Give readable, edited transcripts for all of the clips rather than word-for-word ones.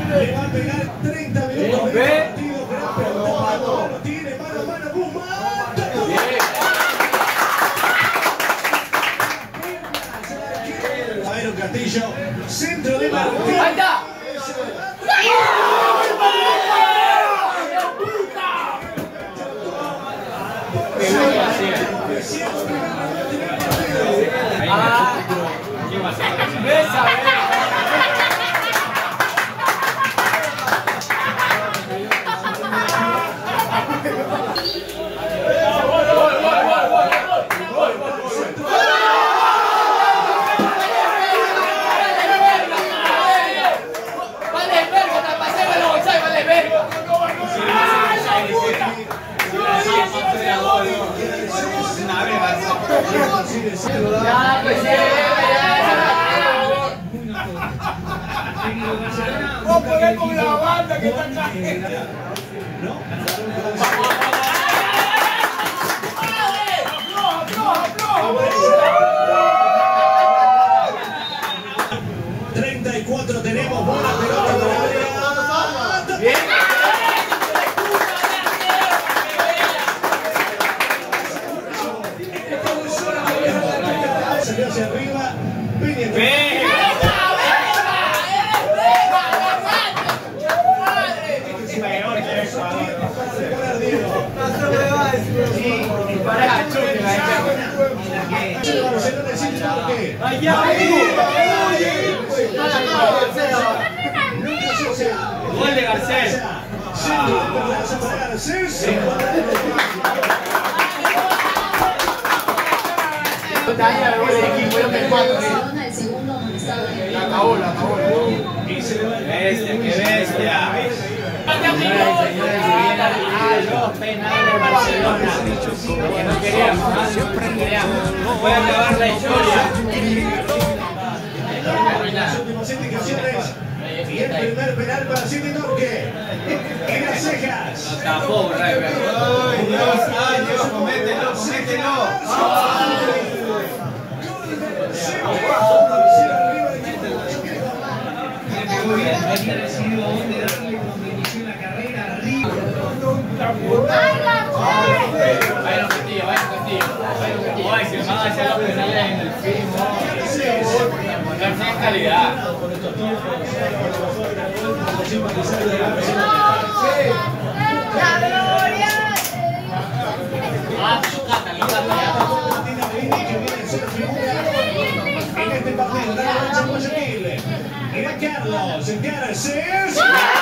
Le va a pegar 30 minutos de partido. Gran pelota. Tiene mano a mano. Guzmán. Javier Castillo. Centro de Martín. ¡Ahí está! Vamos a poner con la banda que está acá. ¿No? 34 tenemos, buena pelota para área. Bien. Salió hacia arriba. Gol de Garcés. La acabó. Bestia, qué bestia. Penal de Barcelona. Que no queríamos, ¿no? Voy a acabar la historia. Las últimas indicaciones. Y el primer penal para City Torque. En las cejas. Lo tapó, River. Ay, Dios, comételo. Vaya Castillo. Ay, si van a hacer los penales en el film. Garcés calidad. En este papel, la derecha Guayaquil. Mira Carlos, Garcés.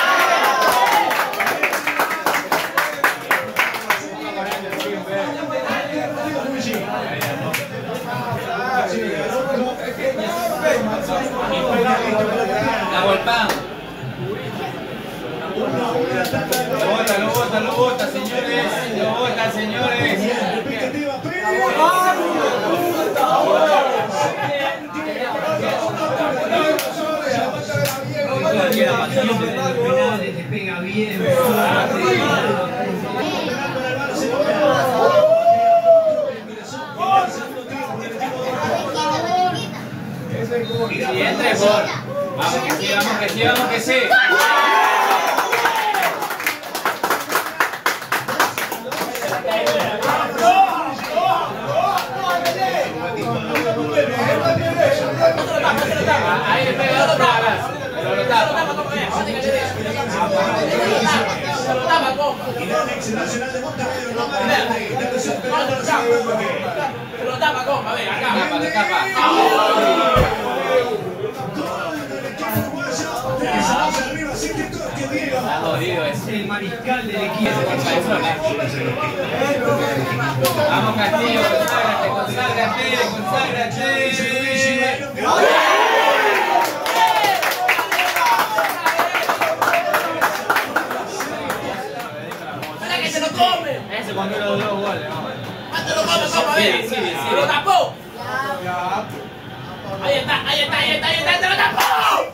La golpean. Lo bota, señores. Le pega bien. Y entre gol. Vamos que sí. Ahí le pega otro bragas. Pero lo tapa. Y la ex nacional de Montavideo, Lo tapa, compa, ven acá. Lo tapa. Está jodido ese. El mariscal del equipo. Vamos Castillo, conságrate. ¡Para que se lo come! Ese cuando los dos goles, ¿no? ¡Te lo come, compa! Sí. ¡Te lo tapó! Ahí está, ¡te lo tapó!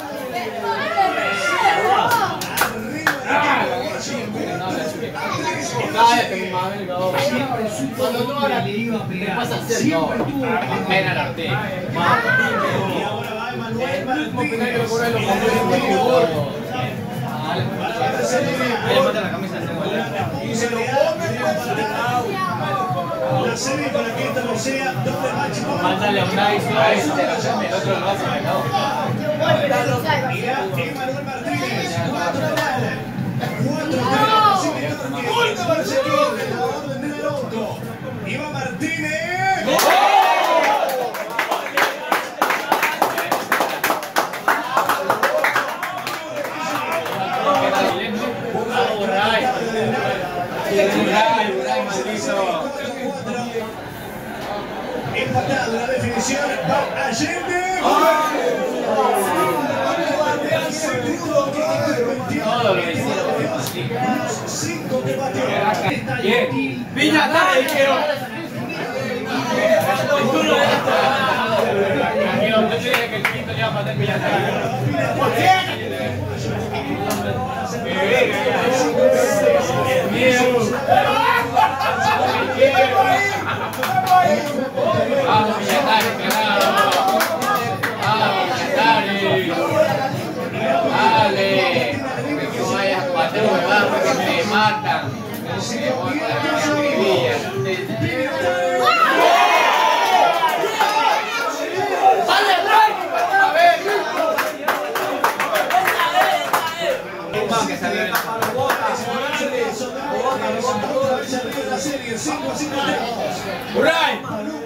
Cuando no ahora le iba a pegar. Pasa a ser no. Pena la Ortega. Y ahora va Emanuel Martínez. Mira, una hizo eso, el otro lo hace, ¿no? Irá Emanuel Martínez, 4 penales. 4 penales. Gol para seguir la orden del Arauco. Iván Martínez. Empatado la definición. Va Allende. Todo lo hicieron. 5 que batió. Bien. Villa, dale, quiero. Yo te dije que el quinto le iba a matar Villarreal. Vamos, Villatari, carajo. Vamos, Villatari. Dale. No vayas a bater huevadas porque me matan. Que salió en la serie 5 a 5. ¡Buray!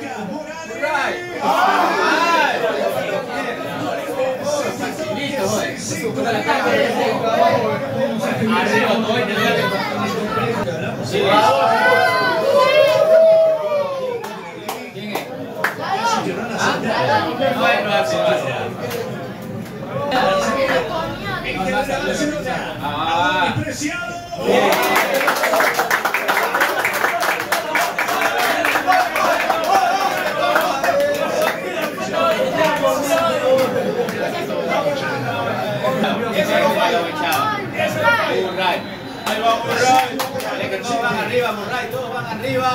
Ahí va Murray. Dale que todos van arriba, Murray, todos van arriba.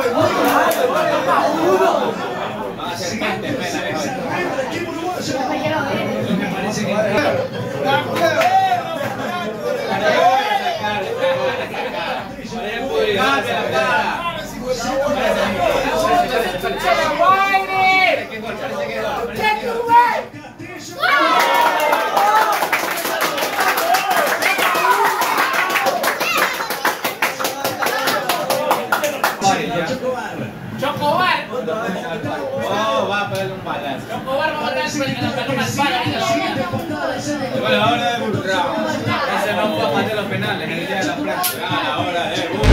Van a ser 20 penas. Me parece que Chocobar. Oh, va a ponerle un palazo. Chocobar va a matar al palo. Llegó la hora de Burrao. Ese no puede matar los penales en el día de la práctica. La hora de Burrao.